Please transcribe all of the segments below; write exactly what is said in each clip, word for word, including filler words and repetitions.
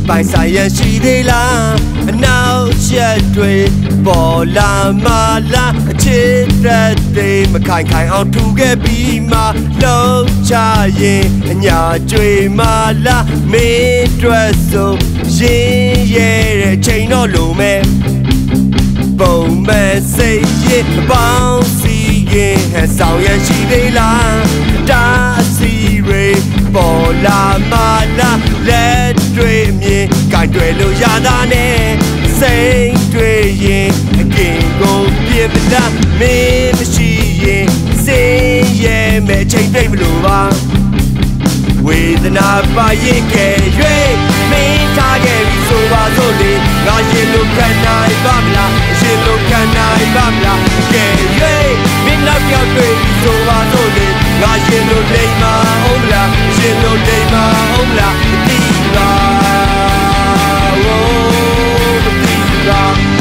ပိုင်ဆိုင်ရရှိသေးလားအနောက်ချက်တွေပေါ်လာမလားအချစ်သက်သိမခိုင်ခိုင်အောင်ထူခဲ့ပြီးမှလုံးချရင်အညာကြွေမလားမင်းတွေ့ဆိုရင်ရဲ့တဲ့ချိန်တော့လိုမဲ့ပုံမဲ့စိတ်ရပေါင်းစီရင်ဟဲ့ဆောင်ရရှိသေးလားတာစီရေပေါ်လာမလားလက်တွေမြင်ကြိုက်တွေလို့ရတာနဲ့စိတ်တွေရင်အကင်ကိုပြစ်မလားမင်းမရှိရင်စေးရဲမဲ့ချိန်ပြိတ်မလို့ပါဝေဒနာပါရင်ကဲရွေးမင်းထားခဲ့ပြီဆိုပါစို့လေငါရင်လို့ခံနိုင်ပါမလားရင်လို့ခံနိုင်ပါမလားကဲရွေးမင်းနောက်ပြောက်တွေ့ပြီဆိုပါစို့လေငါရင်လို့လိမ့်မအောင်မလားရင်လို့လိမ့်မအောင်မလားမသိပါဝိုးမသိပါ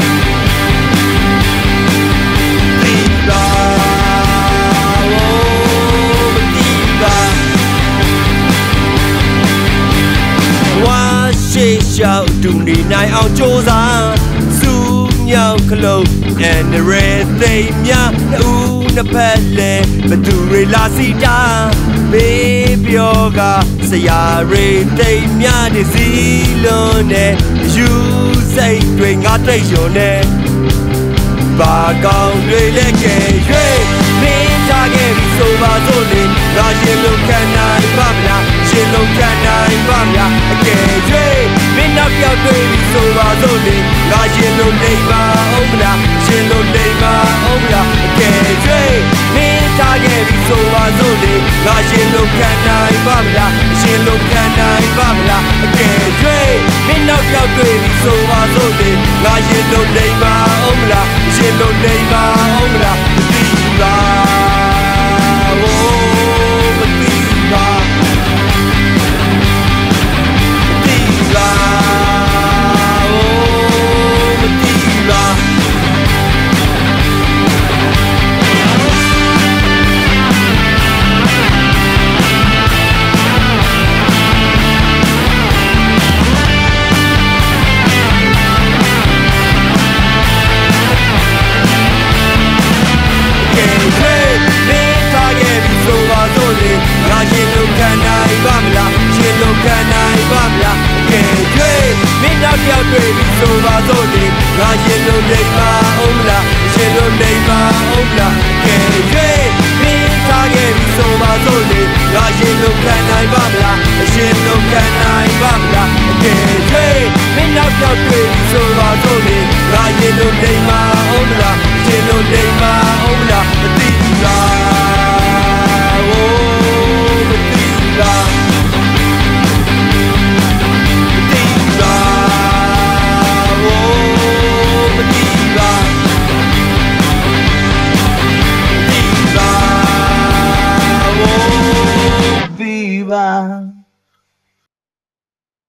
ရှောက်တူနေနိုင်အောင်ကြိုးစားစုမြောက်ကလုံးand the red thing များဦးနှစ်ဖက်လဲဘသူတွေလာစီတာဘေးပြောကဆရာတွေသိမ့်များနေစီလုံးနဲ့ယူစိတ်တွေငါတိတ်ရုံနဲ့ဘာကောင်းတွေလဲကဲရွေးမင်းထားခဲ့ပြီဆိုပါစို့လေငါရင်လို့ခံနိုင်ပါမလားရင်လို့ခံနိုင်ပါမလားအကယ်ရွေးမင်းနောက်ပြောက်တွေ့ပြီဆိုပါစို့လေငါရင်လို့လိမ့်ပါအောင်မလားရင်လို့လိမ့်ပါအောင်မလားအကယ်ရွေးမင်းထားခဲ့ပြီဆိုပါစို့လေငါရင်လို့ခံနိုင်ပါမလားရင်လို့ခံနိုင်ပါမလားအကယ်ရွေးမင်းနောက်ပြောက်တွေ့ပြီဆိုပါစို့လေငါရင်လို့လိမ့်ပါအောင်မလားရင်လို့လိမ့်ပါအောင်မလားမသိဘူးလားဝိုးမသိဘူးလားရင်လို့ခံနိုင်ပါမလားရင်လို့ခံနိုင်ပါမလားအကယ်၍မင်းနောက်ပြောက်တွေ့ပြီဆိုပါစို့လေငါရင်လို့လိမ့်ပါအောင်မလားရင်လို့လိမ့်ပါအောင်မလားအကယ်၍မင်းထားခဲ့ပြီဆိုပါစို့လေငါရင်လို့ခံနိုင်ပါမလားရင်လို့ခံနိုင်ပါမလားအကယ်၍မင်းနောက်ပြောက်တွေ့ပြီဆိုပါစို့လေငါရင်လို့လိမ့်ပါအောင်မလားရင်လို့လိမ့်ပါအောင်မလား